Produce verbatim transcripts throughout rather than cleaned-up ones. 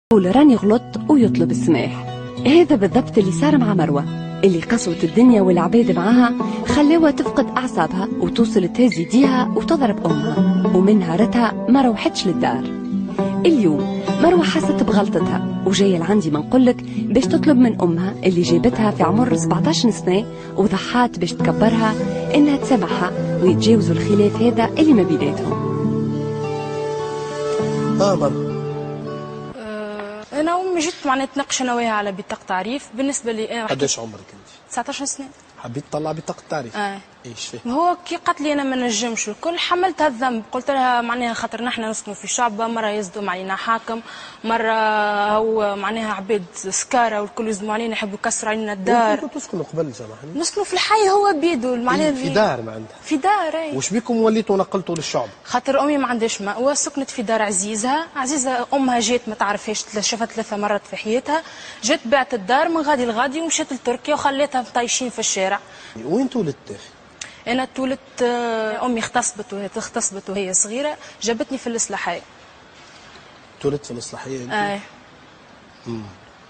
يقول راني غلطت ويطلب السماح. هذا بالضبط اللي صار مع مروة، اللي قسوة الدنيا والعباد معاها خلوها تفقد أعصابها وتوصل تهز يديها وتضرب أمها، ومن نهارتها ما روحتش للدار. اليوم مروة حست بغلطتها وجاية لعندي ما نقولك باش تطلب من أمها اللي جابتها في عمر سبعطاش سنة وضحات باش تكبرها إنها تسامحها ويتجاوزوا الخلاف هذا اللي ما بيناتهم. اه مروة، انا امي جيت معناها نتناقش انا وياها على بطاقه تعريف. بالنسبه لي انا قداش عمرك انت؟ تسعطاش سنه. حبيت تطلع بطاقة تعريف؟ اه ايش فيه؟ هو كي قالت لي انا ما نجمش الكل حملت هالذنب، قلت لها معناها خاطر نحن نسكنوا في شعبه، مره يصدم علينا حاكم، مره هو معناها عباد سكاره والكل يصدموا علينا يحبوا يكسروا علينا الدار. كنتوا تسكنوا قبل سامحني؟ نسكنوا في الحي هو بيدو معناها في دار ما عندها؟ في دار اي. وش بيكم وليتوا نقلتوا للشعب؟ خاطر امي ما عندهاش مأوى، سكنت في دار عزيزها، عزيزه امها جات ما تعرفهاش، شافها ثلاثه مرات في حياتها، جات بعت الدار من غادي لغادي ومشات لتركيا وخليتها طايشين في الشارع. وين تولدت اخي؟ انا تولدت امي اغتصبت وهي اغتصبت وهي صغيره، جابتني في الاصلاحيه. تولدت في الاصلاحيه انت؟ اي. امم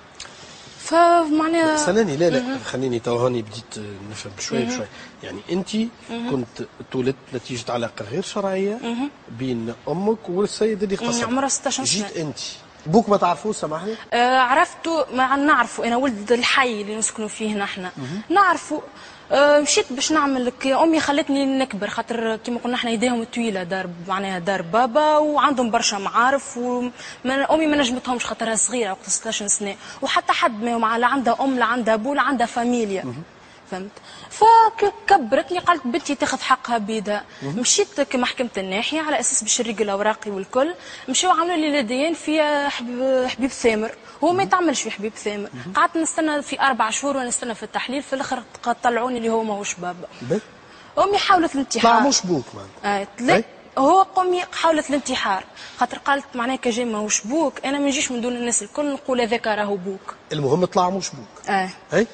فمعناها سناني لا لا خليني تو هاني بديت نفهم بشوي بشوي. يعني انت كنت تولدت نتيجه علاقه غير شرعيه بين امك والسيد اللي اغتصب. عمرها ستطاش سنه. جيت انت بوك ما تعرفوه سامحني؟ آه عرفته، ما نعرفه، انا ولد الحي اللي نسكنوا فيه نحن نعرفه. أه مشيت باش نعمل لك، امي خلتني نكبر خاطر كيما قلنا احنا يديهم طويله، دار معناها دار بابا وعندهم برشا معارف، وامي ما نجمتهمش خاطرها صغيره وقت ستطاش سنه، وحتى حد ما لا عندها ام لا عندها ابو لا عندها فاميليا. فهمت؟ فكبرتني قالت بنتي تاخذ حقها بيدها. مشيت كما حكمت الناحيه على اساس باش نريق الاوراقي والكل، مشاو عملوا لي لديين في حبيب ثامر، هو ما يتعملش في حبيب ثامر. قعدت نستنى في اربع شهور ونستنى في التحليل، في الاخر طلعوني اللي هو ماهوش بابا. امي حاولت الانتحار. طلع مش بوك معناتها. آه هو امي حاولت الانتحار خاطر قالت معناها كجاي ماهوش بوك، انا ما نجيش من دون الناس الكل نقول هذاك راهو بوك. المهم طلع مش بوك. اه اي.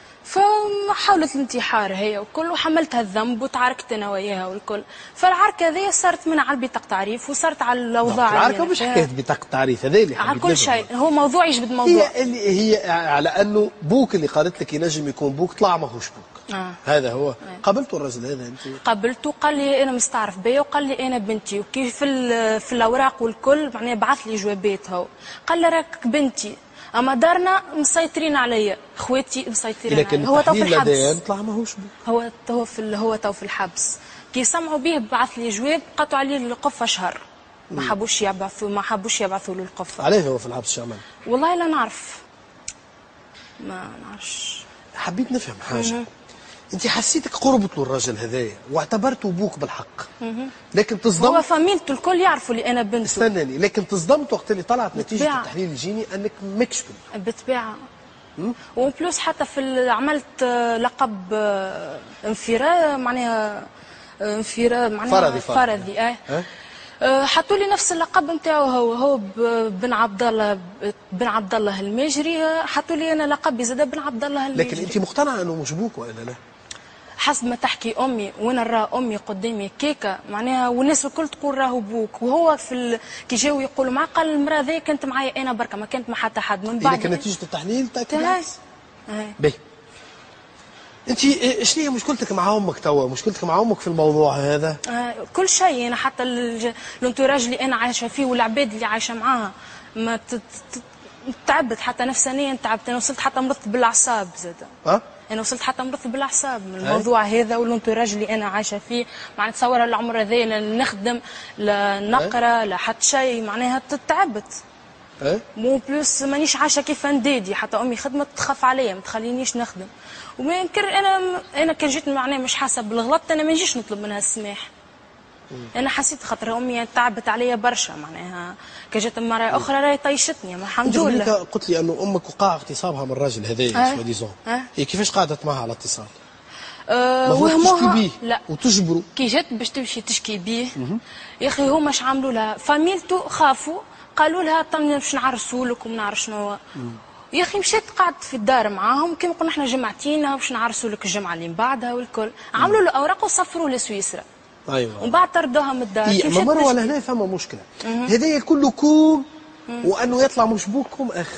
فحاولت الانتحار هي وكل، وحملتها الذنب وتعاركت انا وياها والكل. فالعركه هذه صارت من على بطاقه تعريف وصارت على الاوضاع. العركه مش حكايه بطاقه تعريف، هذا اللي على كل شيء، هو موضوع يجبد موضوع. هي اللي هي على انه بوك اللي قالت لك ينجم يكون بوك طلع ماهوش بوك. آه. هذا هو. آه. قابلتوا الرجل هذا انت؟ قابلته، قال لي انا مستعرف بيا وقال لي انا بنتي، وكيف في في الاوراق والكل معناها بعث لي جوابات. هو قال لي راك بنتي، اما دارنا مسيطرين عليا، اخواتي مسيطرين عليا. هو تو في الحبس. طلع ماهوش بوك. هو هو في هو تو في الحبس. كي سمعوا به بعث لي جواب قطعوا عليه القفه شهر. ما حبوش يبعثوا ما حبوش يبعثوا له القفه. عليه هو في الحبس شو عمل؟ والله لا نعرف. ما نعرفش. حبيت نفهم حاجه. مم. انت حسيتك قربت له الرجل هذايا واعتبرته بوك بالحق. مم. لكن تصدمت. هو فاميلته الكل يعرفوا لي انا بنته. استناني، لكن تصدمت وقت اللي طلعت نتيجه التحليل الجيني انك ماكش بنته. بالطبيعه. وبلوس حتى في عملت لقب انفراد معناها انفراد معناها فرضي فرضي اه, أه؟ حطوا لي نفس اللقب نتاعو، هو هو بن عبد الله بن عبد الله المجري، حطوا لي انا لقبي زاد بن عبد الله المجري. لكن انت مقتنعه انه مش بوك ولا لا؟ حسب ما تحكي امي، وانا نرى امي قدامي كيكه معناها والناس الكل تقول راهو بوك، وهو في ال... كي جاوا يقولوا معاه قال المراه ذي كانت معايا انا بركه، ما كانت مع حتى حد من بعد. لكن نتيجه التحليل تاكد. اي. باهي. انت شنو هي مشكلتك مع امك توا؟ مشكلتك مع امك في الموضوع هذا؟ آه كل شيء. انا حتى الانتوراج اللي انا عايشه فيه والعباد اللي عايشه معاها ما ت... ت... تعبت حتى نفسانيا، تعبت. انا وصلت حتى مرضت بالاعصاب زاد. اه؟ انا وصلت حتى مرضت بالاعصاب من الموضوع هذا والانتوراج اللي انا عايشه فيه. معناها تصور العمر هذا لا نخدم لا نقرا لا حتى شيء، معناها تعبت. ايه؟ مو بلوس مانيش عايشه كيف ندادي، حتى امي خدمت تخاف عليا ما تخلينيش نخدم. وما ينكر انا انا كان جيت معناها مش حاسه بالغلط، انا ما نجيش نطلب منها السماح. انا حسيت خاطر امي تعبت عليا برشا، معناها كي جات مره اخرى راهي طيشتني، الحمد لله. انت قلت لي انه امك وقع اغتصابها من الراجل هذايا سوا ديزون. إيه كيفاش قعدت معها على اتصال؟ أه وهموها تشكي بيه لا وتجبروا. كي جات باش تمشي تشكي بيه يا اخي هما اش عملوا لها؟ فاميلته خافوا قالوا لها طني باش نعرسوا لك وما نعرف شنو. يا اخي مشيت قعدت في الدار معاهم كيما قلنا احنا جمعتينا باش نعرسوا لك الجمعه اللي من بعدها والكل. عملوا له اوراق وسافروا لسويسرا. ايوه. ومن بعد طردوها من الدار. اي اما مروه لهنا فما مشكله. هذايا كله كوم وانه يطلع مش بوكم اخر.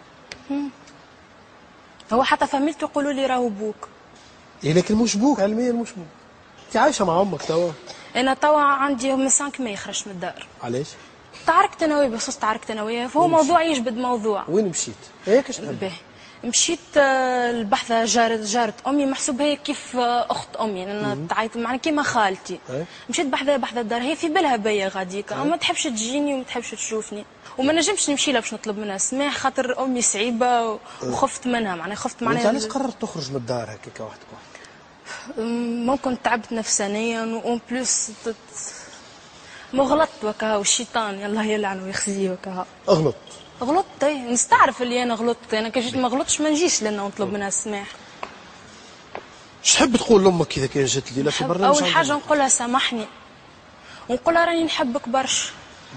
هو حتى فاميلته يقولوا لي راهو بوك. إيه لكن مش بوك، علميا مش بوك. انت عايشه مع امك توا؟ انا توا عندي من خمسة ماي خرجت من الدار. علاش؟ تعاركت انا وياه، بخصوص تعاركت انا وياه، فهو موضوع يجبد موضوع. وين مشيت؟ هيك اش تحب؟ مشيت آه، البحثة جارة جارة امي، محسوب هي كيف آه، اخت امي، لان تعيط معنا كيما خالتي. أي. مشيت بحذا بحذا الدار، هي في بالها بيا غاديك، ما تحبش تجيني وما تحبش تشوفني، وما نجمش نمشي لها باش نطلب منها سماح خاطر امي صعيبه وخفت منها، معناها خفت معناها. معناها. علاش قررت تخرج من الدار هكاك وحدك وحدك؟ ممكن تعبت نفسانيا وأون بلوس تت... ما غلطت وكها، والشيطان يلا يلعنه ويخزيه وكها. اغلط. غلطت اي، نستعرف اللي انا غلطت، انا كي جيت ما غلطتش ما نجيش لنا ونطلب منها السماح. اش تحب تقول لامك اذا كان جات الليله في برنامج؟ اول حاجه نقولها سامحني، ونقولها راني نحبك برشا،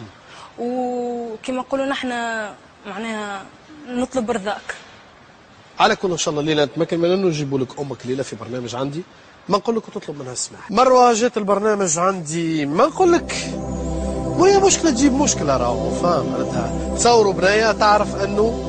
وكما نقولوا نحن معناها نطلب رضاك. على كل ان شاء الله الليله نتمكن من انه نجيبوا لك امك ليله في برنامج عندي، ما نقول لك وتطلب منها السماح. مروه جات البرنامج عندي، ما نقول لك وهي مشكله تجيب مشكله، راهو فاهم معناتها. تصوروا بنايه تعرف انه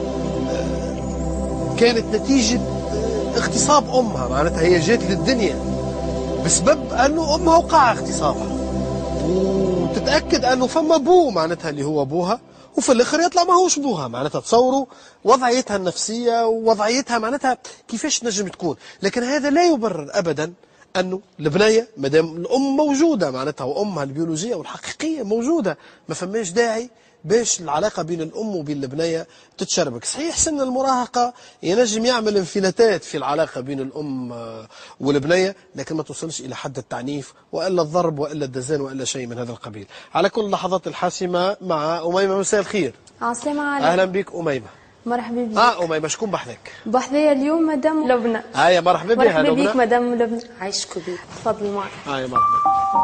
كانت نتيجه اغتصاب امها، معناتها هي جات للدنيا بسبب انه امها وقع اغتصابها، وتتاكد انه فما بو معناتها اللي هو ابوها، وفي الاخر يطلع ماهوش بوها. معناتها تصوروا وضعيتها النفسيه ووضعيتها معناتها كيفاش نجم تكون. لكن هذا لا يبرر ابدا انه البنيه مادام الام موجوده معناتها وامها البيولوجيه والحقيقيه موجوده، ما فماش داعي باش العلاقه بين الام وبين البنيه تتشربك. صحيح سن المراهقه ينجم يعمل انفلاتات في العلاقه بين الام والبنيه، لكن ما توصلش الى حد التعنيف والا الضرب والا الدزان والا شيء من هذا القبيل. على كل اللحظات الحاسمه مع اميمه. مساء الخير. عسلامة عليك. اهلا بك اميمه. مرحبا بك. اه اميمه شكون بحذاك؟ بحذايا اليوم مدام لبنى. هيا مرحبا بك. مرحبا بك مدام لبنى. عايشكوا بيك. تفضلي معك. هيا مرحبا.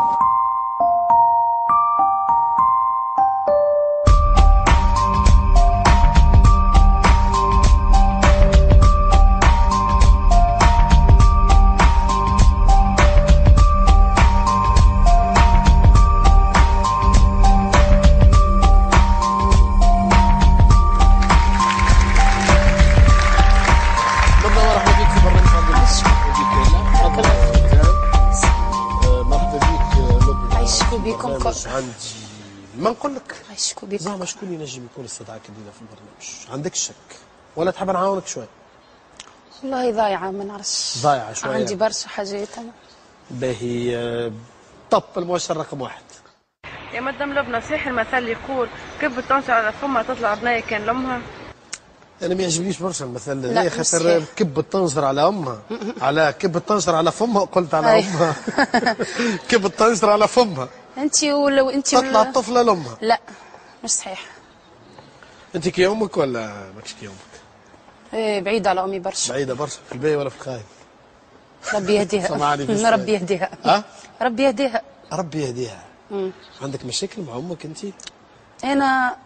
عندي ما نقول لك عايشكوا بيك. زعما شكون ينجم يكون استدعاك الليله في البرنامج؟ عندك شك ولا تحب نعاونك شوي؟ والله ضايعه ما نعرفش. ضايعه شويه. عندي برشا حاجات انا. باهي طب المؤشر رقم واحد. يا مدام لبنى صحيح المثل اللي يقول كب تنشر على فمها تطلع بنايه كان لامها؟ انا ما يعجبنيش برشا المثل هذا، خاطر كب الطنجره على امها على كب الطنجره على فمها، قلت على امها كب الطنجره على فمها. انت ولو انت تطلع الطفله لامها. لا مش صحيح. انت كي امك ولا ماكش كي امك؟ ايه بعيده على امي برشا. بعيده برشا في الباهي ولا في الخايب؟ ربي يهديها. ربي يهديها. ها؟ ربي يهديها. ربي يهديها. عندك مشاكل مع امك انت؟ انا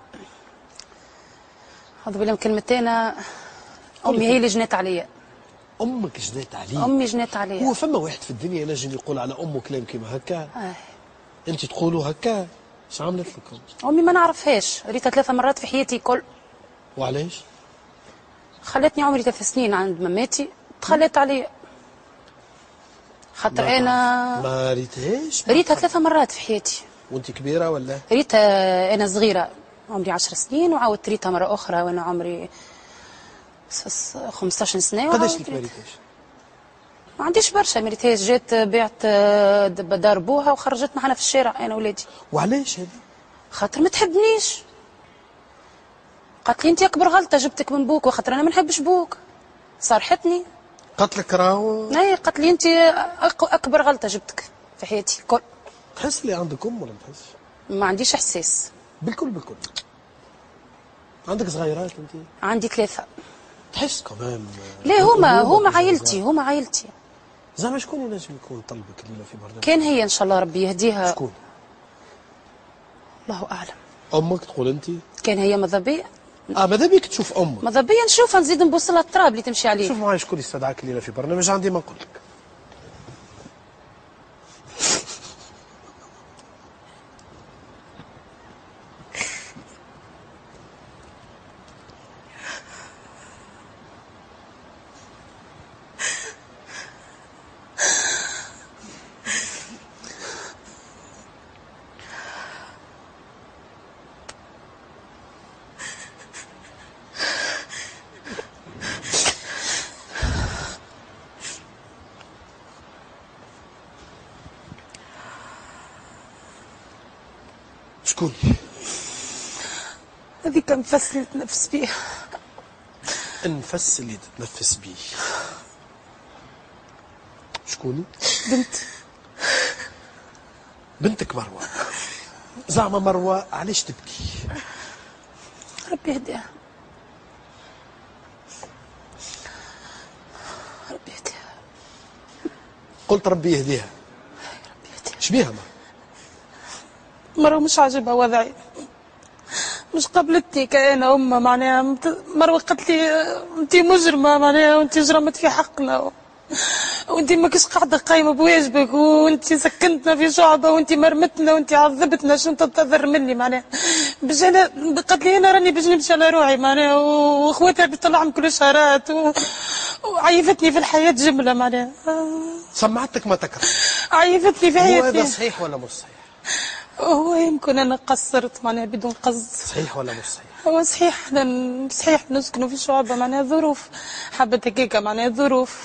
اعوذ بالله من كلمتين، امي هي اللي جنات عليا. امك جنات عليك؟ امي جنات عليا. هو فما واحد في الدنيا ينجم يقول على امه كلام كيما هكا؟ اه انت تقولوا هكا؟ اش عملت لكم؟ امي ما نعرفهاش، ريتها ثلاثة مرات في حياتي كل. وعلاش؟ خلتني عمري ثلاث سنين عند مماتي، تخلت عليا. خاطر ما انا ما ريتهاش؟ ريتها ثلاثة مرات في حياتي. وانت كبيره ولا؟ ريتها انا صغيره عمري عشر سنين، وعاودت ريتها مره اخرى وانا عمري خمسطاش سنه. قداش لك ما ريتهاش؟ ما عنديش برشا ما ريتهاش، جات بعت دار بوها وخرجت معنا في الشارع انا ولادي. وعلاش هذا؟ خاطر ما تحبنيش. قالت لي انت اكبر غلطه جبتك من بوك، وخاطر انا ما نحبش بوك. صارحتني. قالت لك راهو؟ اي قالت لي انت اكبر غلطه جبتك في حياتي كل. تحس لي عندك ام ولا ما تحسش؟ ما عنديش احساس. بالكل بالكل. عندك صغيرات انت؟ عندي ثلاثه. تحس كمان؟ لا هما هما عائلتي هما عائلتي. زعما شكون ينجم يكون طلبك الليله في برنامج؟ كان هي ان شاء الله ربي يهديها. شكون؟ الله اعلم. امك تقول انت؟ كان هي ماذا بيا. اه ماذا بيك تشوف امك؟ ماذا بيا نشوفها نزيد نبوس لها التراب اللي تمشي عليه. شوف معايا شكون يستدعاك الليله في برنامج عندي ما نقول لك. شكون؟ هذيك نفس اللي تنفس بيه. النفس اللي تتنفس بيه شكوني؟ بنتي. بنتك مروة. زعما مروة علاش تبكي؟ ربي يهديها. ربي يهديها. قلت ربي يهديها. ربي يهديها. شبيها ما؟ مرة مش عاجبها وضعي، مش قبلتني كأنا أمها معناها. مروة قالت لي أنت مجرمة معناها، وأنت جرمت في حقنا، وأنت ماكش قاعدة قايمة بواجبك، وأنت سكنتنا في شعبة، وأنت مرمتنا، وأنت عذبتنا. شو تنتظر مني معناها؟ باش أنا قالت لي أنا راني باش نمشي على روحي معناها، وأخواتها بيطلعهم كل شهرات، و... وعيفتني في الحياة جملة معناها. سمعتك ما تكره. عيفتني في حياتي. هو هذا صحيح ولا مش صحيح؟ هو يمكن أنا قصرت معناها بدون قصد. صحيح ولا مش صحيح؟ هو صحيح احنا صحيح نسكنوا في شعبة معناها ظروف حبت هكاكا معناها ظروف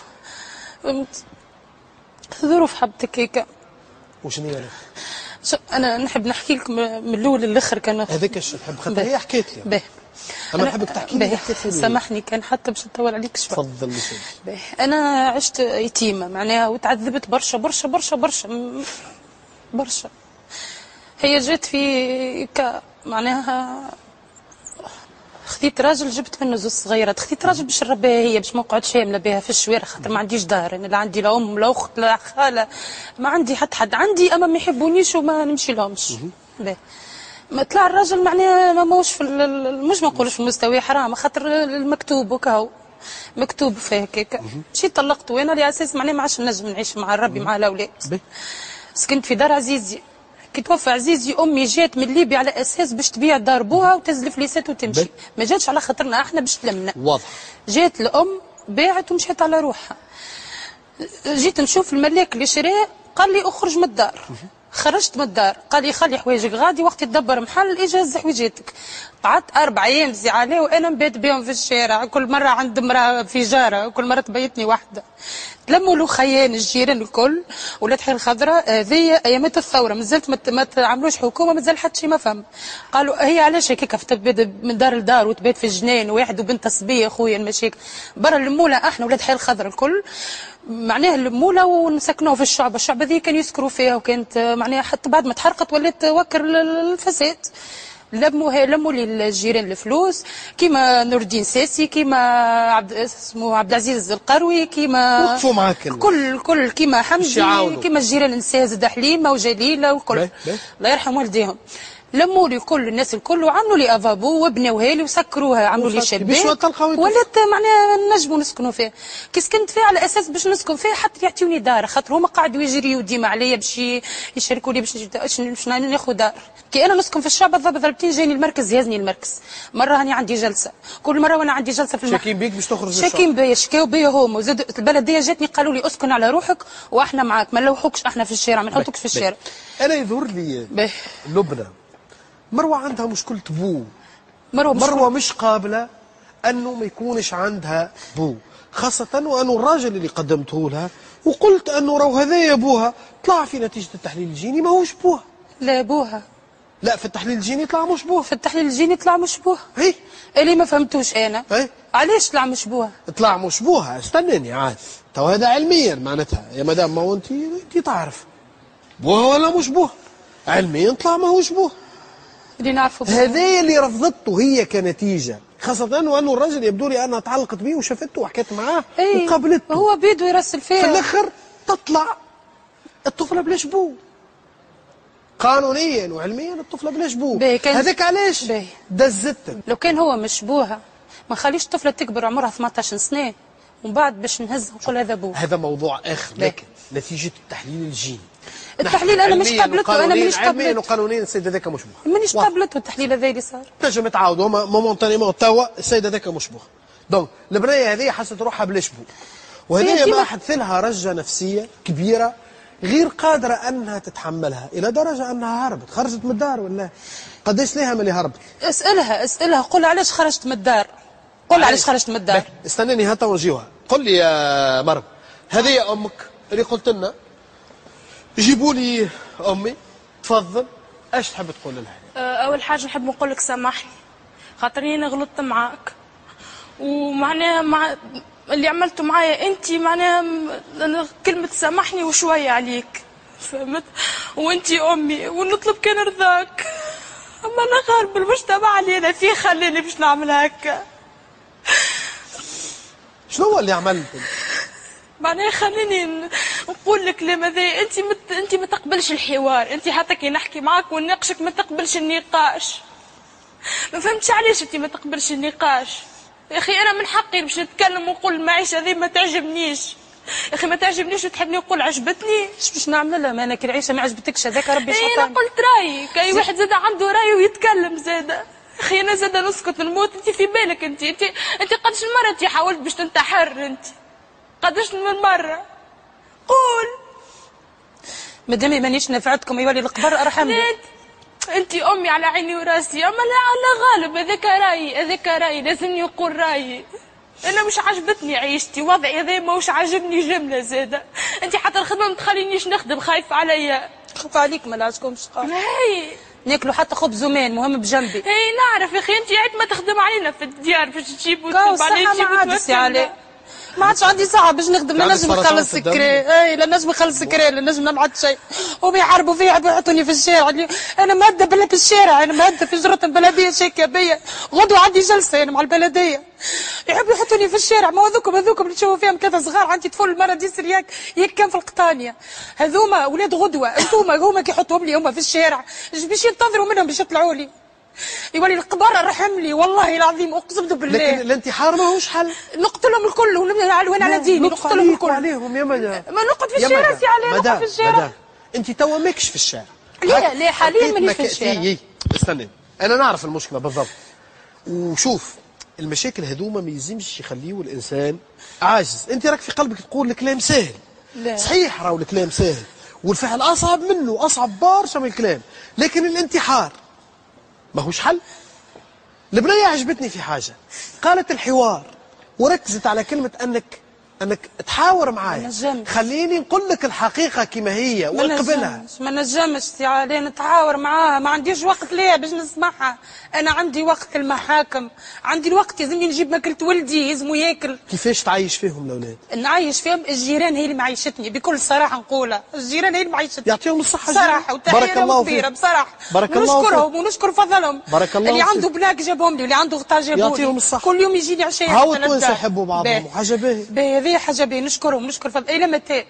ظروف حبت هكاكا. وشنو هي؟ أنا نحب نحكي لك من الأول للآخر. كان هذاك الشيء نحب خاطر هي حكيت لي. باهي. أما نحبك تحكي لي. سامحني كان حتى باش نطول عليك شوي. تفضل لي. باهي. أنا عشت يتيمة معناها وتعذبت برشا برشا برشا برشا برشا. هي جات في ك معناها خذيت راجل جبت منه زوج صغيرات. خذيت راجل باش نربيها هي، باش ما نقعد شامله بها في الشوارع، خاطر ما عنديش دار انا، لا عندي لا ام لا اخت لا خاله، ما عندي حتى حد. عندي اما ما يحبونيش وما نمشي لهمش. باهي. ما طلع الراجل معناها ما موش في مش ما نقولش في المستوى حرام، خاطر المكتوب وكاو مكتوب فيه هكاك. مشيت طلقت وانا على اساس معناها ما عادش نجم نعيش مع ربي مع الاولاد. سكنت في دار عزيزي. كي توفى عزيزي امي جات من ليبيا على اساس باش تبيع دار بوها وتزلف ليسات وتمشي، ما جاتش على خاطرنا احنا باش تلمنا. واضح. جات الام باعت ومشيت على روحها. جيت نشوف الملاك اللي شراه قال لي اخرج من الدار. خرجت من الدار قال لي خلي حوايجك غادي، وقت تدبر محل اجهز حوايجاتك. قعدت اربع ايام زعلاه وانا نبات بهم في الشارع، كل مره عند امراه في جاره، كل مره تبيتني وحده. تلموا له خيان الجيران الكل، ولاد حي الخضراء هذيا ايامات الثوره مازلت ما تعملوش حكومه، مازال حتى شي ما فهم. قالوا هي علاش هكاك تبات من دار لدار وتبات في الجنان، واحد وبنت صبيه خويا المشاكل برا المولى. احنا ولاد حي الخضراء الكل معناها المولى ونسكنوه في الشعبه، الشعبه ذي كانوا يسكروا فيها، وكانت معناها حتى بعد ما تحرقت ولات توكر الفساد. لموا لموا لي الجيران الفلوس كيما نور الدين ساسي، كيما عبد اسمه عبد العزيز القروي، كيما وقفوا معاك كل كل كيما حمدي، كيما الجيران النساء زاد حليمه وجليله والكل الله يرحم والديهم. لموا لي كل الناس الكل وعملوا لي افابو وبناوها لي وسكروها، عملوا لي شباك ولات معناها نجموا نسكنوا فيها. كي سكنت فيها على اساس باش نسكن فيها حتى يعطيوني دار، خاطر هما قاعدوا يجريوا ديما عليا باش يشاركوا لي باش باش ناخذ دار. كي انا نسكن في الشعب ضرب ضربتين جاني المركز يهزني المركز. مره هاني عندي جلسه، كل مره وانا عندي جلسه في المحكمه شاكين بيك باش تخرج. شاكين بيا، شكاو بيا هما، وزاد البلديه جاتني قالوا لي اسكن على روحك واحنا معاك، ما نلوحوكش احنا في الشارع، ما نحطوكش في الشارع. انا يظهر لي لبنى مروه عندها مشكله بو. مروه, مروه مش قابله انه ما يكونش عندها بو، خاصه وانه الراجل اللي قدمته لها وقلت انه راهو هذايا بوها، طلع في نتيجه التحليل الجيني ماهوش بوها. لا بوها. لا في التحليل الجيني طلع مش بوها. في التحليل الجيني طلع مش بوها. هي اللي ما فهمتوش انا. هي علاش طلع مش بوها؟ طلع مش بوها، استناني عاد تو هذا علميا معناتها يا مدام، ما هو انت انت تعرف بوها ولا مش بوها، علميا طلع ماهوش بوها. اللي نعرفه هذا اللي رفضته هي كنتيجه، خاصة وانه الرجل يبدو لي انها تعلقت به وشافته وحكيت معاه ايه وقابلته، هو بيدو يرسل فيها، في الاخر تطلع الطفله بلاش بو. قانونيا وعلميا الطفله بلاش بو. هذاك علاش دزتك. لو كان هو مش بوها ما خليش الطفله تكبر عمرها ثمانية عشر سنه ومن بعد باش نهزها ونقول هذا بوها. هذا موضوع اخر، لكن نتيجه التحليل الجيني. التحليل انا مش قابلته، انا مانيش قابلته. علميا وقانونيا السيد هذاك مش بوها. مانيش قابلته التحليل هذا اللي صار. تنجم تعاودوا مومونتانيمون توا السيد هذاك مش بوها. دونك البنيه هذه حست روحها بلاش بو. وهذه ما حدث لها رجه نفسيه كبيره غير قادره انها تتحملها، الى درجه انها هربت، خرجت من الدار ولا قداش لها ملي هربت؟ اسالها اسالها قول علاش خرجت من الدار. قول علاش خرجت من الدار. استناني هاتا ونجيوها. قل لي يا مرم، هذه امك اللي قلت لنا جيبوا لي امي تفضل ايش تحب تقول لها؟ آه، اول حاجه نحب نقول لك سامحني، خاطرني انا غلطت معاك، ومعناها مع اللي عملته معايا انت، معناها م- كلمه سامحني وشويه عليك، فهمت؟ وانت امي ونطلب كان رضاك، اما انا غالب المجتمع اللي انا فيه خليني باش نعمل هكا. شنو هو اللي عملت؟ معناها خليني ن- نقول لك كلام هذا، انت مت... انت ما تقبلش الحوار، انت حتى كي نحكي معاك ونناقشك ما تقبلش النقاش. ما فهمتش علاش انت ما تقبلش النقاش. يا اخي انا من حقي باش نتكلم ونقول المعيشه هذه ما تعجبنيش. يا اخي ما تعجبنيش وتحبني نقول عجبتني. ايش باش نعملها؟ ما انا كي العيشه ما عجبتكش هذاك ربي اي انا شاطرني. قلت رايي، كاي واحد زاد عنده راي ويتكلم زاد. يا اخي انا زاد نسكت نموت، انت في بالك انت انت انت قداش المره انت حاولت باش تنتحر انت؟ قداش من مره؟ قول. مادامي مانيش نفعتكم يولي القبر ارحمني. انت امي على عيني وراسي، اما لا على غالب هذاك رايي، هذاك رايي لازمني نقول رايي. انا مش عجبتني عيشتي، وضعي هذا ماهوش عاجبني جمله زاده. انت حتى الخدمه ما تخلينيش نخدم، خايفه عليا. خاف عليك ما نعجبكمش خاف. هي ناكلوا حتى خبز ومان مهم بجنبي. هي نعرف يا اخي، انت عاد ما تخدم علينا في الديار باش تجيب كاو وتجيب الصحة علينا ما عادش عليه. ما عادش عندي ساعة باش نخدم، لا عندك نجم سرطان نخلص في الدم؟ سكري، اي لا نجم نخلص سكري، لا نجم نبعث شيء، وبيحاربوا فيا بيحطوني في الشارع. اللي- انا مهدة بلا في الشارع، انا مهدة في جرة البلدية شاكية بيا، غدوة عندي جلسة انا مع البلدية. يحبوا يحطوني في الشارع، ما هذوكم هذوكم اللي تشوفوا فيهم كذا صغار، عندي طفل المرة دي سرياك ياك كان في القطانية، هذوما ولاد غدوة، انتوما هما كي يحطوهم لي هما في الشارع، ايش باش ينتظروا منهم باش يطلعوا لي؟ يولي القبر ارحم لي والله العظيم اقسم بالله. لكن الانتحار ماهوش حل. نقتلهم الكل وين على ديني، لطف نقتلهم عليك الكل. وعليهم يا مدام. ما نقعد في يا الشارع مدام. سي علي، نقعد مدام. في الشارع. مدام. انت توا ماكش في الشارع. ليه؟ هك- ليه حاليا حكيت مانيش ما في الشارع. كأتي- استنى، انا نعرف المشكله بالضبط. وشوف المشاكل هذوما ما يلزمش يخليوا الانسان عاجز. انت راك في قلبك تقول الكلام سهل. لا. صحيح راهو الكلام سهل والفعل اصعب منه، اصعب برشا من الكلام، لكن الانتحار ماهوش حل. البنية عجبتني في حاجة، قالت الحوار وركزت على كلمة أنك أنك تحاور معايا. نجمش. خليني نقول لك الحقيقة كما هي ما واقبلها. نجمش ما نجمش سي علي نتحاور معاها، ما عنديش وقت ليه باش نسمعها. انا عندي وقت المحاكم، عندي الوقت يلزمني نجيب ماكلة ولدي يلزمو ياكل. كيفاش تعيش فيهم الأولاد؟ نعيش فيهم، الجيران هي اللي معيشتني بكل صراحة نقولها، الجيران هي اللي معيشتني. يعطيهم الصحة. بصراحة بارك وتحية الله لهم كبيرة فيك. بصراحة. بارك الله ونشكرهم ونشكر فضلهم. بارك الله اللي فيك. عنده بناك جابهم لي، واللي عنده غطاء جابهم لي. يعطيهم الصحة. كل يوم يجيني عشية. هاو التوانسة يحبوا بعضهم وحاجة باهية. باهي هذه حاجة باهية، نشكرهم نشكر فضل. إلى متى؟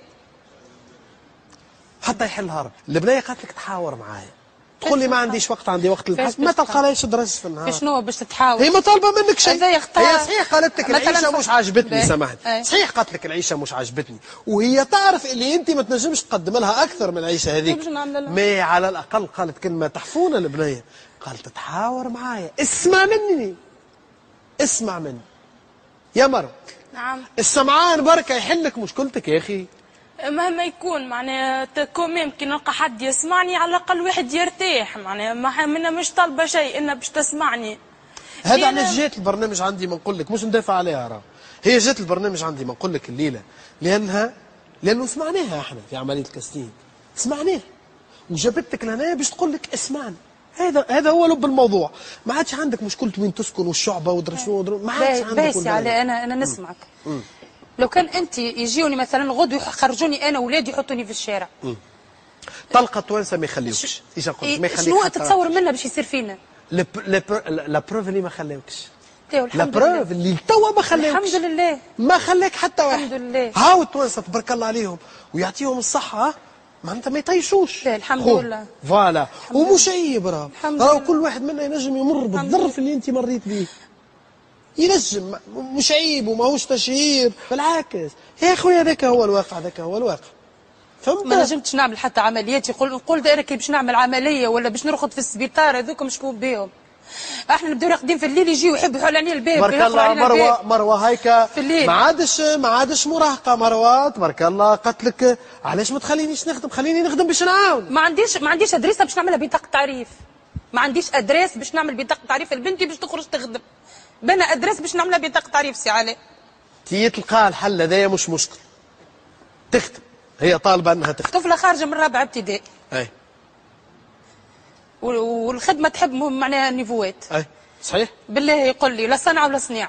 حتى يحلها ربي. البنية قالت لك تحاور معايا، تقول لي ما عنديش وقت، عندي وقت كيفاش للبحث، ما باش تلقى لهاش درس في النهار. شنو باش تتحاول؟ هي ما طالبه منك شيء. هذا يختار. هي صحيح قالت لك مثلاً العيشه ف- مش عاجبتني، باهي. سامحني، أي. صحيح قالت لك العيشه مش عاجبتني، وهي تعرف اللي انت ما تنجمش تقدم لها اكثر من العيشه هذيك. باش نعمل لها؟ ما على الاقل قالت كلمه تحفونه البنيه، قالت تحاور معايا، اسمع مني، اسمع مني يا مرة. نعم. السمعان بركه يحل لك مشكلتك يا اخي. مهما يكون معناها تكون يمكن نلقى حد يسمعني، على الاقل واحد يرتاح، معناها ما منا مش طالبه شيء الا باش تسمعني. هذا ليه علاش أنا- جات البرنامج عندي ما نقول لك، مش ندافع عليها راه، هي جات البرنامج عندي ما نقول لك الليله لانها لانه سمعناها احنا في عمليه الكاستين، سمعناها وجابتك لهنا باش تقول لك اسمعني. هذا هذا هو لب الموضوع. ما عادش عندك مشكله وين تسكن والشعبه ودرا شنو ودرا- ما عادش عندك. بس ولا على هذا. انا انا نسمعك. لو كان انت يجيوني مثلا غدو يخرجوني انا واولادي يحطوني في الشارع، طلقه توانسه ما يخليوكش، ايش نقول لك؟ ما إيه، يخليك شنو حتى- تتصور منا باش يصير فينا؟ لا لا بروف اللي ما خلاوكش، تاو لا الحمد بروف لله. اللي توا ما خلاوكش، الحمد لله. ما خلاك حتى واحد. الحمد لله. هاو التوانسه تبارك الله عليهم ويعطيهم الصحه، ها؟ معناتها ما يطيشوش. لا، الحمد خو. لله. فوالا، ومش عيب راه، الحمد راه لله. كل واحد منا ينجم يمر بالظرف اللي انت مريت به. ينجم، مش عيب وماهوش تشهير، بالعكس يا خويا هذاك هو الواقع، هذاك هو الواقع. فهمت؟ ما نجمتش نعمل حتى عمليات، يقول نقول ده انا كي باش نعمل عمليه ولا باش نرقد في السبيطار، هذوك مشكون بهم. احنا نبداو راقدين في الليل يجيو يحبوا يحلوا علينا الباب. تبارك يحفروا الله. علينا مروه الباب. مروه هيك في الليل. ما عادش ما عادش مراهقه مروه، تبارك الله قالت لك علاش ما تخلينيش نخدم، خليني نخدم باش نعاون. ما عنديش ما عنديش ادريسه باش نعملها بطاقه تعريف، ما عنديش ادريس باش نعمل بطاقه تعريف لبنتي باش تخرج تخدم. بنا ادريس باش نعملها بطاقه تعريف سي علي. تي تلقى الحل هذايا مش مشكل، تخدم، هي طالبه انها تخدم. طفله خارجه من رابعه ابتدائي اي والخدمه تحب معناها نيفوات. اي صحيح. بالله يقول لي لا صنعه ولا صنيعه.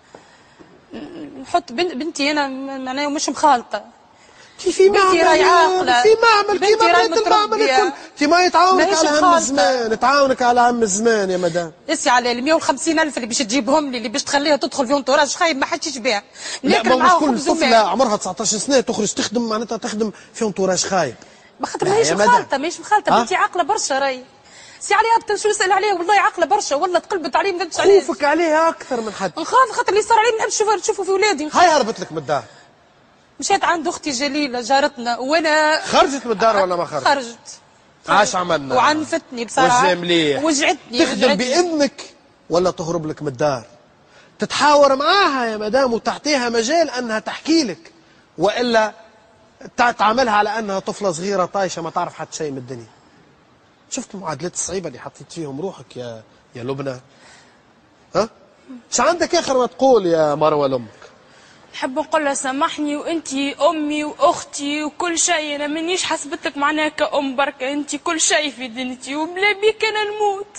نحط بنتي انا معناها مش مخالطه. في معمل راهي عاقله، في معمل كيما بنت المعمل الكل، انت ما يتعاونك على هم الزمان، تعاونك على هم الزمان يا مدام. اسي على ال مية وخمسين ألف اللي باش تجيبهم لي اللي باش تخليها تدخل في انتوراج خايب ما حدش يبيع. لا ما كل طفله عمرها تسعطاش سنه تخرج تخدم معناتها تخدم في انتوراج خايب. ما خاطر ماهيش مخالطه ماهيش مخالطه بنتي عاقله برشا راهي. سي عليها شو نسال عليها والله عاقله برشا والله تقلبت عليه ما نكذبش عليه. خوفك عليها اكثر من حد. نخاف خاطر اللي صار عليه ما نحبش نشوفه في ولادي. هاي هربت لك من الدار. مشيت عند اختي جليله جارتنا وانا خرجت من الدار ولا ما خرجت؟ خرجت. عاش عملنا. وعنفتني بصراحه. وجه مليح. وجعتني. تخدم بإذنك ولا تهرب لك من الدار؟ تتحاور معاها يا مدام وتعطيها مجال انها تحكي لك والا تعاملها على انها طفله صغيره طايشه ما تعرف حتى شيء من الدنيا. شفت المعادلات الصعيبه اللي حطيت فيهم روحك يا يا لبنى؟ ها؟ ايش عندك اخر ما تقول يا مروه لامك؟ نحب نقول لها سامحني وانتي امي واختي وكل شيء، انا مانيش حسبتك معناها كأم بركه، انتي كل شيء في دنيتي وبلا بيك انا نموت.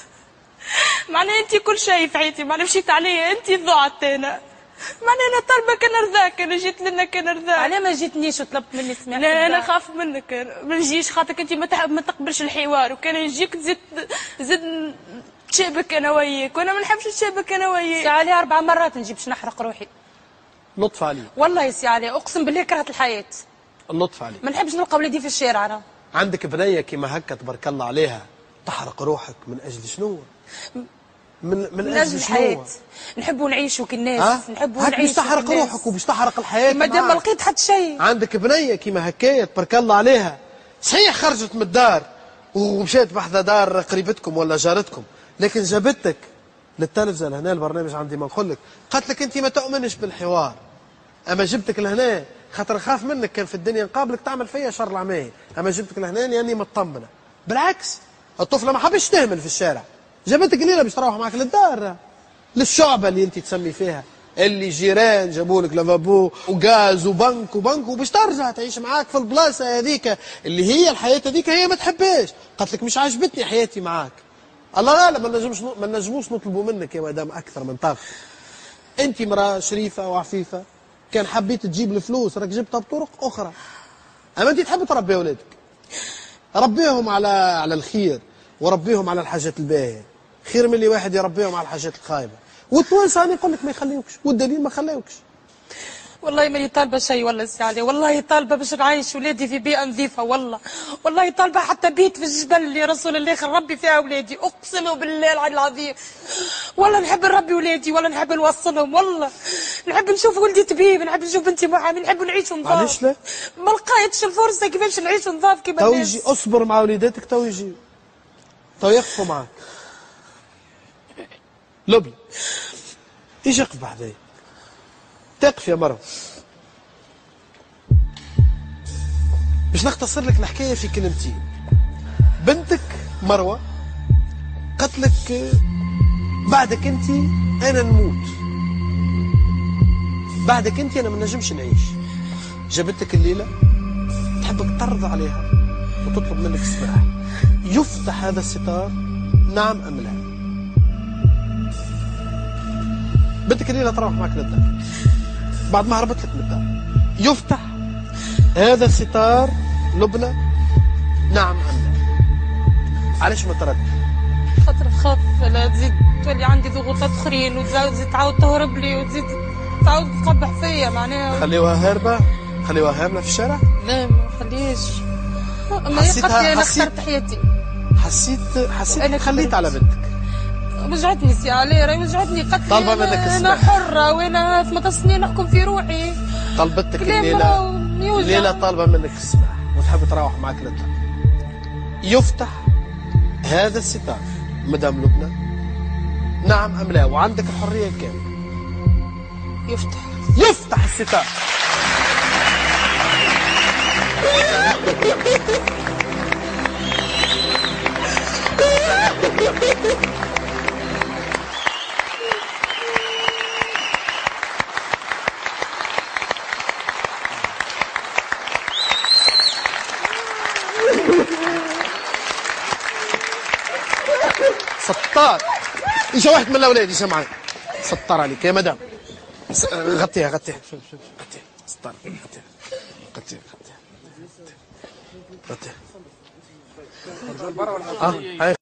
معناها انتي كل شيء في حياتي، معناها مشيت عليا انتي ضاعت انا. معناها انا طالبه كان رضاك، انا جيت لنا كان رضاك. علاه ما جيتنيش وطلبت مني سماح؟ لا انا خاف منك ما نجيش خاطرك انتي ما تحب ما تقبلش الحوار، وكان نجيك تزيد زيد تشابك انا وياك وانا ما نحبش نشابك انا وياك. سي علي اربع مرات نجيب باش نحرق روحي. لطف عليك والله يا سي علي اقسم بالله كرهت الحياه. اللطف عليك. ما نحبش نلقى ولادي في الشارع انا. عندك بنيه كيما هكا تبارك الله عليها تحرق روحك من اجل شنو؟ من من, من اجل الحياه. نحبوا نعيشوا كالناس أه؟ نحبوا نعيشوا نعيشوا باش تحرق روحك وباش تحرق الحياه. ما دام ما لقيت حتى شيء. عندك بنيه كيما هكايا تبارك الله عليها صحيح خرجت من الدار ومشيت بحذا دار قريبتكم ولا جارتكم، لكن جابتك للتلفزه لهنا البرنامج عندي ما نقول لك، قالت لك انت ما تؤمنش بالحوار، اما جبتك لهنا خاطر خاف منك كان في الدنيا نقابلك تعمل فيا شر العمايل، اما جبتك لهنا لاني مطمنه. بالعكس الطفله ما حبش تهمل في الشارع، جابتك ليله باش تروح معك للدار للشعبه اللي انت تسمي فيها، اللي جيران جابوا لك لافابو وغاز وبنك وبنك وباش ترجع تعيش معاك في البلاصه هذيك اللي هي الحياه هذيك هي ما تحبهاش، قالت لك مش عاجبتني حياتي معاك. الله غالب ما نجمش ما نجموش نطلبوا منك يا مدام اكثر من طاقتك. انت امراه شريفه وعفيفه، كان حبيت تجيب الفلوس راك جبتها بطرق اخرى. اما انت تحب تربي اولادك، ربيهم على على الخير وربيهم على الحاجات الباهيه، خير من اللي واحد يربيهم على الحاجات الخايبه. والتوانسه انا نقول لك ما يخليوكش، والدليل ما خلاوكش. والله ماني طالبه شيء والله سي علي، والله طالبه باش نعيش ولادي في بيئه نظيفه، والله والله طالبه حتى بيت في الجبل اللي رسول الله نربي فيها ولادي، اقسم بالله العلي العظيم. والله نحب نربي ولادي، والله نحب نوصلهم، والله نحب نشوف ولدي طبيب، نحب نشوف بنتي محامي، نحب نعيش نظاف. علاش لا؟ ما لقيتش الفرصه كيفاش نعيش نظاف كيما تو الناس. يجي اصبر مع وليداتك تو يجي تو يقفوا معك. لبنى ايش يقف بحذايا؟ تقف يا مروه. باش نختصر لك الحكايه في كلمتين. بنتك مروه قالت لك بعدك انت انا نموت، بعدك انت انا ما نجمش نعيش. جابتك الليله تحبك ترضى عليها وتطلب منك السماح. يفتح هذا الستار نعم ام لا؟ بنتك الليله تروح معك للدار بعد ما هربت لك من الدار، يفتح هذا الستار لبنى نعم ام لا؟ علاش ما تردد؟ خاطر خاف لا تزيد تولي عندي ضغوطات اخرين وتزيد تعاود تهرب لي وتزيد تعاود تقبح فيا معناها. خليوها هاربه؟ خليوها هاربه في الشارع؟ لا ما خليهاش. ما هي انا اخترت حياتي. حسيت حسيت خليت على بنتك. وجعتني سي علي راهي وجعتني، قالت لي طالبه منك السماح. انا حره وانا ثمانية سنين نحكم في روحي. طلبتك الليله الليله طالبه منك السماح وتحب تروح معك للدار. يفتح هذا الستار مدام لبنى نعم ام لا؟ وعندك الحريه الكامله. يفتح يفتح الستار. ستار. اجا واحد من الاولاد اجا معايا. ستار عليك يا مدام. غطيها غطيها غطيها ستار غطيها غطيها غطيها غطيها. اه هاي